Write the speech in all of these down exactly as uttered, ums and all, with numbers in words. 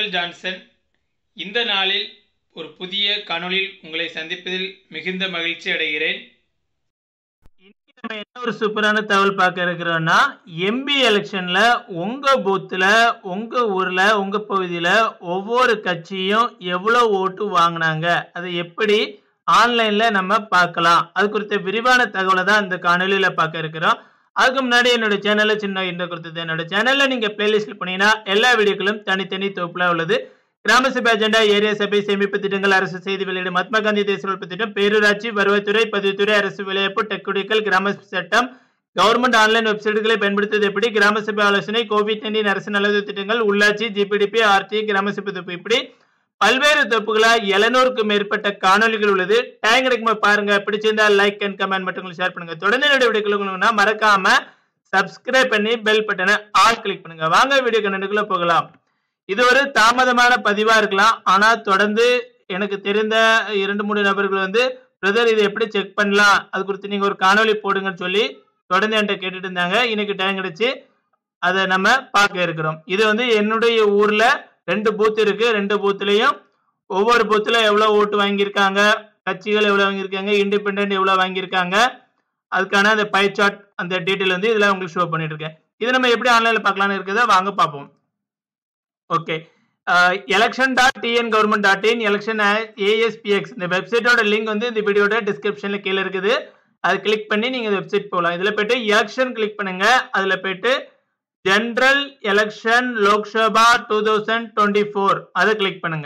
Michael Johnson. இந்த நாளில் ஒரு புதிய காணொளியில் உங்களை சந்திப்பதில் மிகுந்த மகிழ்ச்சி அடைகிறேன். இன்னைக்கு நம்ம என்ன ஒரு சூப்பரான தகவல் பார்க்க இருக்கிறோம்னா, எம்பி எலெக்ஷன்ல உங்க பூத்துல, உங்க ஊர்ல, உங்க பகுதியில ஒவ்வொரு கட்சியும் எவ்வளவு ஓட்டு வாங்கினாங்க, அதை எப்படி ஆன்லைன்ல நம்ம பார்க்கலாம், அது குறித்த விரிவான தகவலை தான் இந்த காணொலியில பார்க்க இருக்கிறோம். அதுக்கு முன்னாடி என்னோட சேனல்ல சின்ன இன்ட்ரோ கொடுத்தது. என்னோட சேனல்ல நீங்க பிளேலிஸ்ட்ல போனீங்கன்னா எல்லா வீடியோக்களும் தனித்தனி தொகுப்புல உள்ளது. கிராம சபை அஜெண்டா, ஏரியா சபை, சேமிப்பு திட்டங்கள், அரசு செய்தி வெளியீடு, மகாத்மா காந்தி தேசிய ஒழிப்பு திட்டம், பேரூராட்சி, வருவாய்த்துறை, பதிவுத்துறை, அரசு விளையாட்டு, டெக்குடிக்கல், கிராம சட்டம், கவர்மெண்ட் ஆன்லைன் வெப்சைட்டுகளை பயன்படுத்துவது எப்படி, கிராம சபை ஆலோசனை, கோவிட் நைன்டீன் அரசு நலவு திட்டங்கள், உள்ளாட்சி, ஜிபிடிபி, ஆர்டி, கிராம சபை தொகுப்பு, இப்படி பல்வேறு தொகுப்புகளா எழுநூறுக்கும் மேற்பட்ட காணொலிகள் உள்ளது. டைம் கிடைக்கும் பாருங்க. பிடிச்சிருந்தா லைக் அண்ட் கமெண்ட் மட்டும் ஷேர் பண்ணுங்க. தொடர்ந்து என்னோட வீடியோக்களுக்கு மறக்காம சப்ஸ்கிரைப் பண்ணி பெல் பட்டனை ஆல் கிளிக் பண்ணுங்க. வாங்க வீடியோ கண்டென்ட்குள்ள போகலாம். இது ஒரு தாமதமான பதிவா இருக்கலாம், ஆனா தொடர்ந்து எனக்கு தெரிந்த இரண்டு மூணு நபர்கள் வந்து பிரதர் இதை எப்படி செக் பண்ணலாம், அது குறித்து நீங்க ஒரு காணொலி போடுங்கன்னு சொல்லி தொடர்ந்து என்கிட்ட கேட்டுட்டு இருந்தாங்க. இன்னைக்கு டைம் கிடைச்சு அதை நம்ம பார்க்க இருக்கிறோம். இது வந்து என்னுடைய ஊர்ல ரெண்டு பூத் இருக்கு. ரெண்டு பூத்துலயும் ஒவ்வொரு பூத்துல எவ்வளவு ஓட்டு வாங்கியிருக்காங்க, கட்சிகள் எவ்வளவு வாங்கியிருக்காங்க, இண்டிபெண்டன்ட் எவ்வளவு வாங்கியிருக்காங்க, அதுக்கான அந்த பை சார்ட் அந்த டீட்டெயில் வந்து இதுல உங்களுக்கு ஷோ பண்ணிட்டு இருக்கேன். இது நம்ம எப்படி ஆன்லைன்ல பார்க்கலாம்னு இருக்கிறத வாங்க பார்ப்போம். Okay, election dot TN government dot in election ASPX இந்த வெப்சைட்டோட லிங்க் வந்து இந்த வீடியோட டிஸ்கிரிப்ஷன்ல கீழே இருக்குது. அது கிளிக் பண்ணி நீங்க வெப்சைட் போகலாம். இதுல போயிட்டு எலெக்ஷன் கிளிக் பண்ணுங்க. அதுல போயிட்டு general election Lok Sabha two thousand twenty four அதை கிளிக் பண்ணுங்க.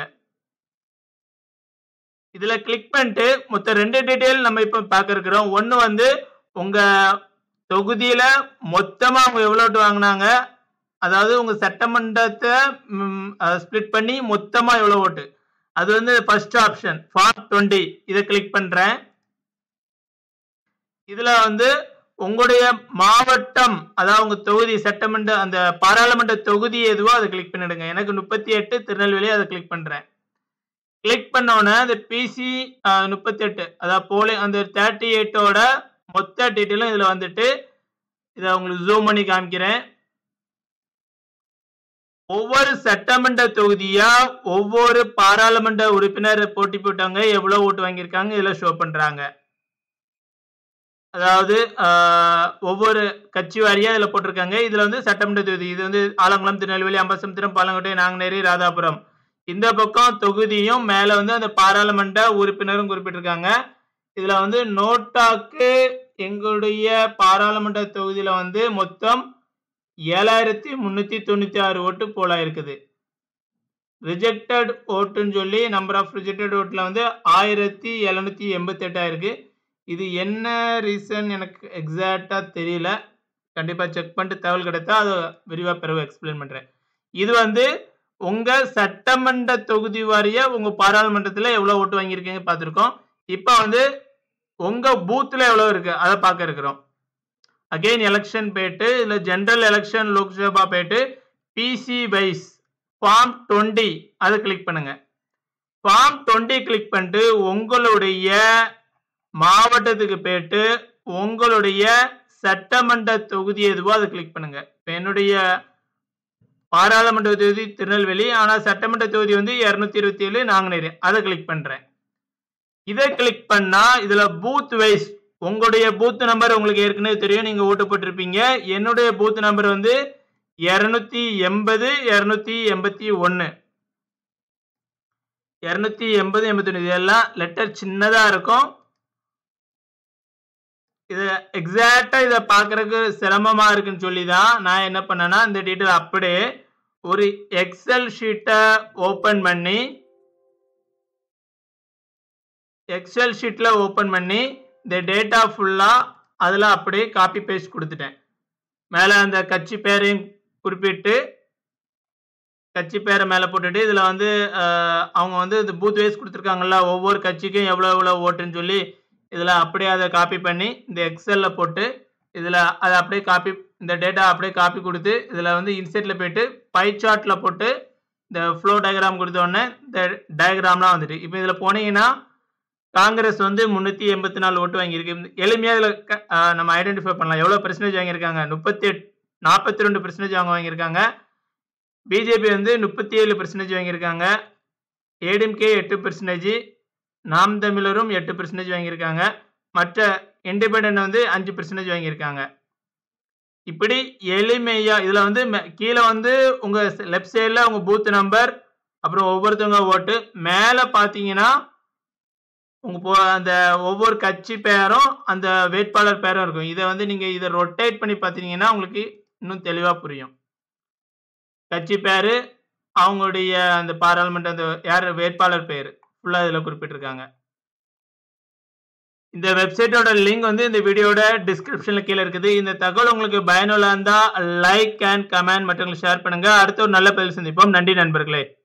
இதுல கிளிக் பண்ணிட்டு மொத்தம் ரெண்டு டீடைல் நம்ம இப்ப பார்க்க இருக்கிறோம். ஒன்னு வந்து உங்க தொகுதியில மொத்தமா அவங்க எவ்வளவு ஓட்டு வாங்கினாங்க, அதாவது உங்க சட்டமன்றத்தை ஸ்பிளிட் பண்ணி மொத்தமா எவ்வளவு ஓட்டு, அது வந்து ஃபர்ஸ்ட் ஆப்ஷன் ஃபார்ம் டுவெண்ட்டி. இதை கிளிக் பண்றேன். இதுல வந்து உங்களுடைய மாவட்டம், அதாவது உங்க தொகுதி சட்டமன்ற அந்த பாராளுமன்ற தொகுதி எதுவோ அதை கிளிக் பண்ணிடுங்க. எனக்கு முப்பத்தி எட்டு திருநெல்வேலி, அதை கிளிக் பண்றேன். கிளிக் பண்ணோன்னே அந்த பிசி முப்பத்தி எட்டு அதாவது போல அந்த தேர்ட்டி எயிட்டோட மொத்த டீட்டெயிலும் இதுல வந்துட்டு இதை உங்களுக்கு ஜூம் பண்ணி காமிக்கிறேன். ஒவ்வொரு சட்டமன்ற தொகுதியா ஒவ்வொரு பாராளுமன்ற உறுப்பினர் போட்டி போட்டவங்க எவ்வளவு ஓட்டு வாங்கியிருக்காங்க இதுல ஷோ பண்றாங்க. அதாவது ஒவ்வொரு கட்சி வாரியா இதுல போட்டிருக்காங்க. இதுல வந்து சட்டமன்ற தொகுதி, இது வந்து ஆலங்குளம், திருநெல்வேலி, அம்பசமுத்திரம், பாலங்கோட்டை, நாங்குநேரி, ராதாபுரம். இந்த பக்கம் தொகுதியும் மேல வந்து அந்த பாராளுமன்ற உறுப்பினரும் குறிப்பிட்டிருக்காங்க. இதுல வந்து நோட்டாக்கு எங்களுடைய பாராளுமன்ற தொகுதியில வந்து மொத்தம் ஏழாயிரத்தி முன்னூத்தி தொண்ணூத்தி ஆறு ஓட்டு போல இருக்குது. ரிஜெக்டட் ஓட்டுன்னு சொல்லி நம்பர் ஆஃப் ரிஜெக்டட் ஓட்டுல வந்து ஆயிரத்தி எழுநூத்தி எண்பத்தி எட்டா இருக்கு. இது என்ன ரீசன் எனக்கு எக்ஸாக்டா தெரியல. கண்டிப்பா செக் பண்ணிட்டு தகவல் கிடைத்தா அதை விரிவா பிறகு எக்ஸ்பிளைன் பண்றேன். இது வந்து உங்க சட்டமன்ற தொகுதி வாரியா உங்க பாராளுமன்றத்துல எவ்வளவு ஓட்டு வாங்கியிருக்கீங்க பார்த்திருக்கோம். இப்ப வந்து உங்க பூத்துல எவ்வளவு இருக்கு அதை பார்க்க இருக்கிறோம். அகைன் எலெக்ஷன் போயிட்டு இதுல ஜெனரல் எலெக்ஷன் லோக்சபா போயிட்டு பிசி வைஸ் ஃபார்ம் டுவெண்ட்டி அதை கிளிக் பண்ணுங்க. ஃபார்ம் டுவெண்ட்டி கிளிக் பண்ணிட்டு உங்களுடைய மாவட்டத்துக்கு போயிட்டு உங்களுடைய சட்டமன்ற தொகுதி எதுவோ அதை கிளிக் பண்ணுங்க. இப்போ என்னுடைய பாராளுமன்ற தொகுதி திருநெல்வேலி, ஆனா சட்டமன்ற தொகுதி வந்து இருநூத்தி இருபத்தி ஏழு நாங்குநேரி, அதை கிளிக் பண்றேன். இதை கிளிக் பண்ணா இதுல பூத் வைஸ் உங்களுடைய பூத் நம்பர் உங்களுக்கு ஏற்கனவே தெரியும், நீங்க ஓட்டு போட்டிருப்பீங்க. என்னுடைய பூத் நம்பர் வந்து இருநூத்தி எண்பது இருநூத்தி எண்பத்தி ஒன்னு இருநூத்தி எண்பது எண்பத்தி ஒன்னு இதெல்லாம் லெட்டர் சின்னதா இருக்கும். இது எக்ஸாக்டா இதை பார்க்கறதுக்கு சிரமமா இருக்குன்னு சொல்லி தான் நான் என்ன பண்ணேன்னா இந்த டீட்டெயில் அப்படியே ஒரு எக்ஸல் ஷீட்டை ஓபன் பண்ணி எக்ஸல் ஷீட்ல ஓபன் பண்ணி இந்த டேட்டா ஃபுல்லா அதுல அப்படியே காப்பி பேஸ்ட் கொடுத்துட்டேன். மேல அந்த கட்சி பேரையும் குறிப்பிட்டு கட்சி பேரை மேல போட்டுட்டு இதுல வந்து அவங்க வந்து இந்த பூத் வைஸ் கொடுத்துருக்காங்கல்ல, ஒவ்வொரு கட்சிக்கும் எவ்வளவு எவ்வளவு ஓட்டுன்னு சொல்லி இதுல அப்படியே அதை காப்பி பண்ணி இந்த எக்ஸல்ல போட்டு இதுல அதை அப்படியே காப்பி இந்த டேட்டா அப்படியே காப்பி கொடுத்து இதுல வந்து இன்செர்ட்ல போயிட்டு பை சார்ட்ல போட்டு இந்த ஃப்ளோ டயக்ராம் கொடுத்த உடனே இந்த டயக்ராம்லாம் வந்துட்டு இப்போ இதுல போனீங்கன்னா காங்கிரஸ் வந்து முன்னூத்தி எண்பத்தி நாலு ஓட்டு வாங்கியிருக்கு. எளிமையா இதுல நம்ம ஐடென்டிஃபை பண்ணலாம் எவ்வளவு பெர்சன்டேஜ் வாங்கியிருக்காங்க. முப்பத்தி எட்டு நாற்பத்தி ரெண்டு பெர்சன்டேஜ் அவங்க வாங்கியிருக்காங்க. பிஜேபி வந்து முப்பத்தி ஏழு பர்சன்டேஜ் வாங்கியிருக்காங்க. ஏடிஎம்கே எட்டு பர்சன்டேஜ், நாம் தமிழரும் எட்டு பர்சன்டேஜ் வாங்கியிருக்காங்க. மற்ற இண்டிபெண்டன்ட் வந்து அஞ்சு பர்சன்டேஜ் வாங்கியிருக்காங்க. இப்படி எளிமையா இதுல வந்து கீழே வந்து உங்க லெஃப்ட் சைடுல உங்க பூத் நம்பர், அப்புறம் ஒவ்வொருத்தவங்க ஓட்டு, மேல பாத்தீங்கன்னா உங்க அந்த ஒவ்வொரு கட்சி பேரும் அந்த வேட்பாளர் பேரும் இருக்கும். இதை வந்து நீங்க இதை ரொட்டேட் பண்ணி பாத்தீங்கன்னா உங்களுக்கு இன்னும் தெளிவா புரியும். கட்சி பேரு, அவங்களுடைய அந்த பாராளுமன்ற அந்த யார் வேட்பாளர் பேரு ஃபுல்லா இதுல குறிப்பிட்டிருக்காங்க. இந்த வெப்சைட்டோட லிங்க் வந்து இந்த வீடியோட டிஸ்கிரிப்ஷன்ல கீழே இருக்குது. இந்த தகவல் உங்களுக்கு பயனுள்ள இருந்தா லைக் அண்ட் கமெண்ட் மற்றவங்களுக்கு ஷேர் பண்ணுங்க. அடுத்த ஒரு நல்ல பதில் சந்திப்போம். நன்றி நண்பர்களே.